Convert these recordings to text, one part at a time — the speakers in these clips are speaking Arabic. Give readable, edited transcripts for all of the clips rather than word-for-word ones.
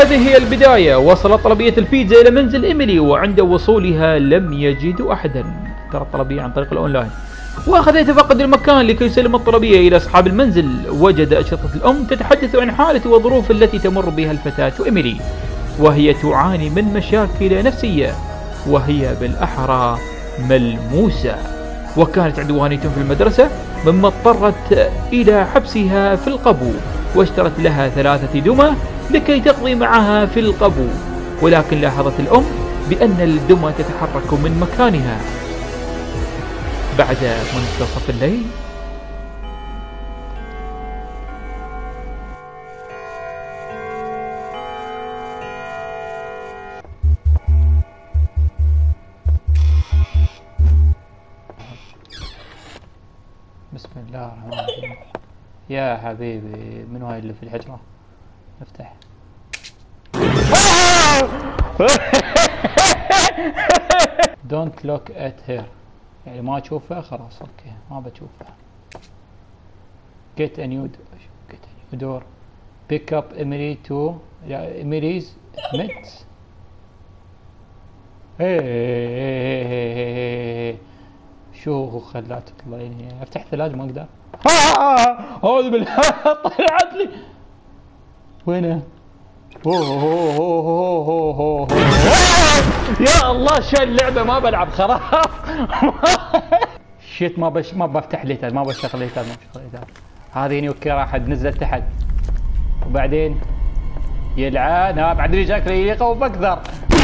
وهذه هي البداية. وصلت طلبية البيتزا إلى منزل إيميلي، وعند وصولها لم يجدوا أحدا. ترى الطلبية عن طريق الأونلاين. وأخذ يتفقد المكان لكي يسلم الطلبية إلى أصحاب المنزل. وجد أشرطة الأم تتحدث عن حالة والظروف التي تمر بها الفتاة إيميلي، وهي تعاني من مشاكل نفسية، وهي بالأحرى ملموسة، وكانت عدوانية في المدرسة، مما اضطرت إلى حبسها في القبو، واشترت لها 3 دمى لكي تقضي معها في القبو. ولكن لاحظت الأم بأن الدمى تتحرك من مكانها. بعد منتصف الليل بسم الله الرحمن الرحيم. يا حبيبي من هاي اللي في الحجرة؟ افتح. Don't look at her. يعني ما تشوفها خلاص اوكي ما بتشوفها. Get a new door. Pick up Emily to Emily's mitts. شو خلات تطلعيني؟ افتح الثلاجة ما اقدر. اعوذ بالله طلعت لي. وينه؟ يا الله شو اللعبة ما بلعب خلاص. شيت ما بفتح ليتر ما بشغل ليتر هذه نيوكي راحت نزلت تحت. وبعدين يلعن ها بعد لي شكلي يقوم اكثر.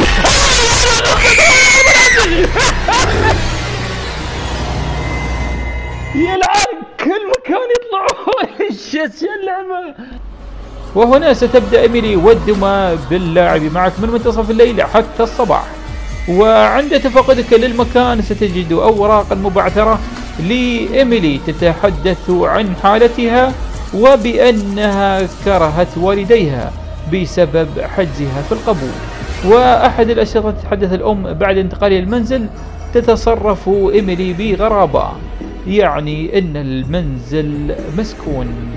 يلعن كل مكان يطلعون. شو اللعبة. وهنا ستبدأ إيميلي والدمى باللعب معك من منتصف الليل حتى الصباح. وعند تفقدك للمكان ستجد أوراقا مبعثرة لإيميلي تتحدث عن حالتها، وبأنها كرهت والديها بسبب حجزها في القبو. وأحد الأشرطة تتحدث الأم بعد انتقالها المنزل تتصرف إيميلي بغرابة، يعني أن المنزل مسكون.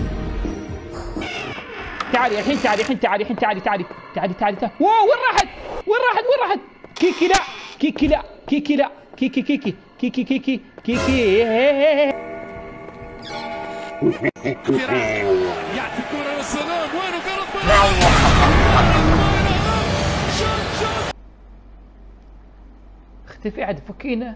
تعالي الحين تعالي وين راحت كيكي لا كيكي يعطي كرة والسلام. وينه كرة اختفي عاد فكينا.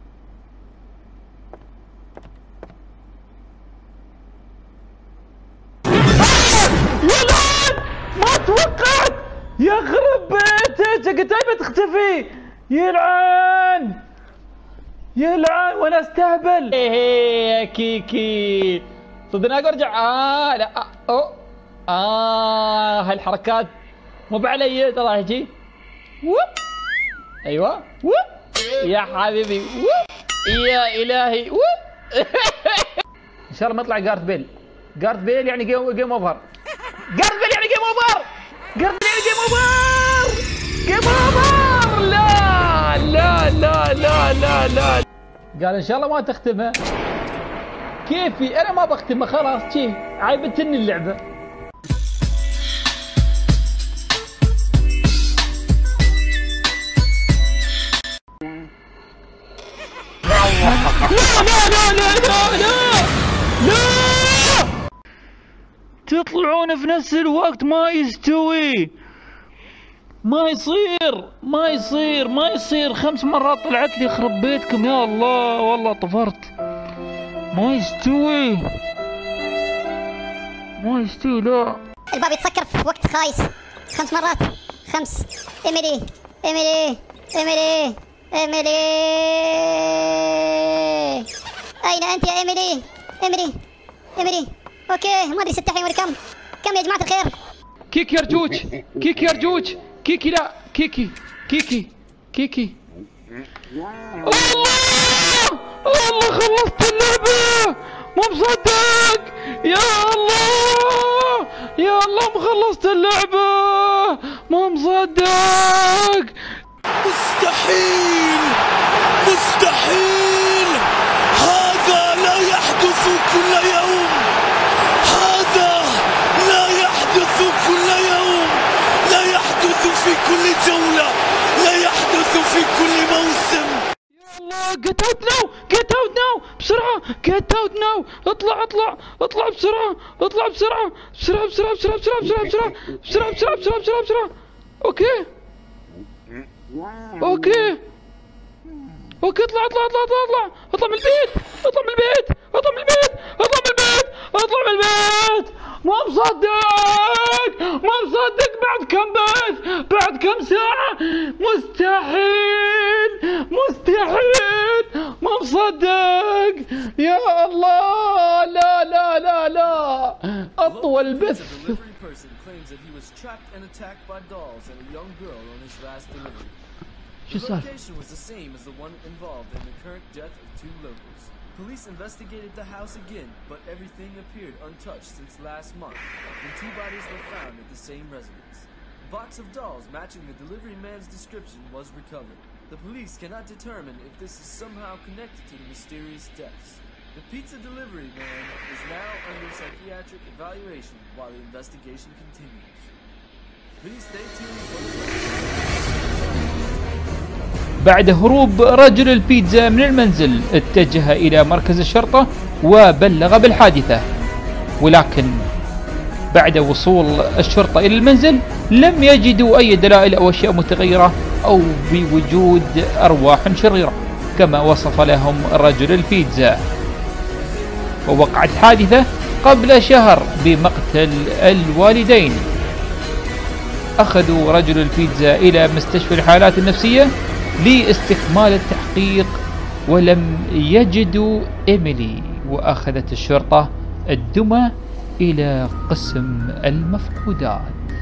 ما توقعت يخرب بيتك قلت بتختفي. يلعن وانا استهبل. يا كيكي صدقني ارجع. لا هالحركات مو بعلي ترى هيجي. ايوه يا حبيبي يا الهي. ان شاء الله ما يطلع جارث بيل يعني جيم اوفر. لا قال ان شاء الله ما تختمها. كيفي انا ما بختمها خلاص شي عيبتني اللعبة. لا تطلعون في نفس الوقت ما يستوي. ما يصير 5 مرات طلعت لي. يخرب بيتكم يا الله والله طفرت. ما يستوي لا. الباب يتسكر في وقت خايس 5 مرات. 5 إيميلي أين أنت يا إيميلي؟ أوكي ما أدري 6 ولا كم يا جماعة الخير. كيكي يرجوج كيكي لا كيكي. الله خلصت اللعبة مو مصدق. يا الله مخلصت اللعبة مو مصدق. مستحيل هذا لا يحدث كل يوم. لا get out now get out now بسرعة get out now اطلع اطلع اطلع بسرعة اطلع بسرعة بسرعة بسرعة بسرعة بسرعة بسرعة بسرعة بسرعة بسرعة بسرعة بسرعة بسرعة اوكي اوكي اوكي اطلع اطلع اطلع اطلع اطلع اطلع من البيت اطلع من البيت اطلع من البيت اطلع من البيت اطلع من البيت ما مصدق ما مصدق بعد كم بث بعد كم ساعة مستحيل مستحيل ما مصدق يا الله لا لا لا لا أطول بث The location was the same as the one involved in the current death of 2 locals. Police investigated the house again, but everything appeared untouched since last month, when 2 bodies were found at the same residence. A box of dolls matching the delivery man's description was recovered. The police cannot determine if this is somehow connected to the mysterious deaths. The pizza delivery man is now under psychiatric evaluation while the investigation continues. Please stay tuned for بعد هروب رجل البيتزا من المنزل اتجه إلى مركز الشرطة وبلغ بالحادثة، ولكن بعد وصول الشرطة إلى المنزل لم يجدوا أي دلائل أو أشياء متغيرة أو بوجود أرواح شريرة كما وصف لهم رجل البيتزا. ووقعت الحادثة قبل شهر بمقتل الوالدين. أخذوا رجل البيتزا إلى مستشفى الحالات النفسية لاستكمال التحقيق ولم يجدوا إيميلي، وأخذت الشرطة الدمى إلى قسم المفقودات.